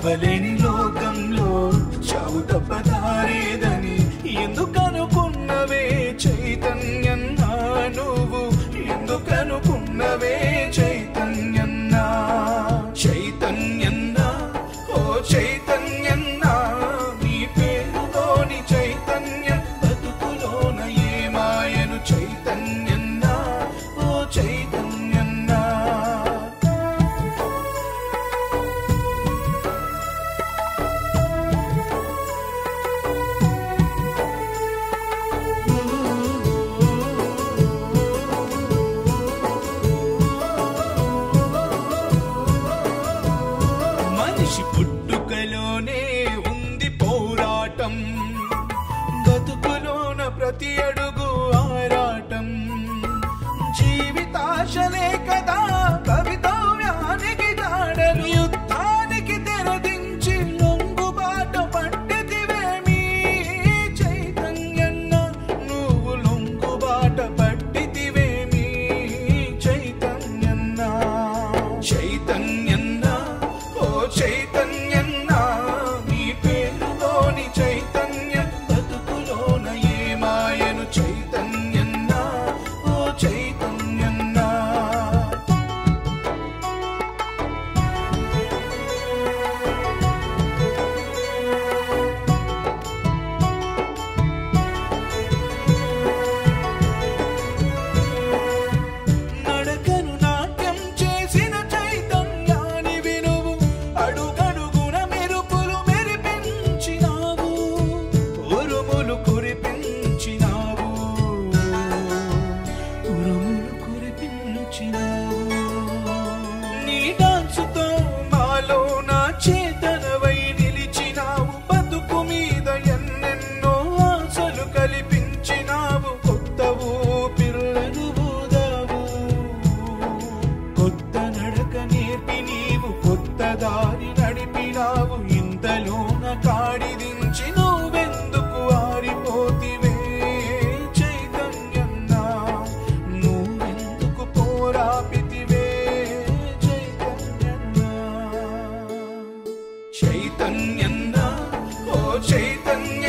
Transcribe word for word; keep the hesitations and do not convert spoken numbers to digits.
చావలేని లోకంలో చావు తప్పదారేదని ఎందుకనుకున్నవే చైతన్యన్నా నువ్వు ఎందుకనుకున్నవే చైతన్యన్నా చైతన్యన్నా ఓ చైతన్యన్నా నీ పేరులోని చైతన్యం బతుకులోన ఏమాయను చైతన్యన్నా ఓ చైతన్యన్నా మనిషి పుట్టుకలోనే ఉంది పోరాటం బతుకులోన ప్రతి అడుగు ఆరాటం జీవితాశలే కదా భవితవ్యానికి దాడలు యుద్ధానికి తెరదించి లొంగుబాట పట్టితివేమీ చైతన్యన్నా నువ్వు లొంగుబాట పట్టితివేమీ చైతన్యన్నా చైతన్యన్నా ఓ చైతన్యన్నా నీ పేరులోని చైతన్యం బతుకులోన ఏమాయను చైతన్యన్నా ఓ చైతన్యన్నా నడకను నాట్యం చేసిన చైతన్యానివి నువ్వు అడుగడుగున మెరుపులు మెరిపించినావు ఉరుములు కురిపించినావు ఉరుములు కురిపించినావు నీ డాన్సుతో మాలో నా చేతనవై నిలిచినావు బతుకు మీద ఎన్నెన్నో ఆశలు కల్పించినావు కొత్త ఊపిరులను ఊదావు కొత్త నడక నేర్పి నీవు కొత్త దారి నడిపినావు ఇంతలోన కాడిదించి నువ్వెందుకు ఆరిపోతివే చైతన్యన్నా నువ్వెందుకు పోరాపితివే చైతన్యన్నా చైతన్యన్నా ఓ చైతన్య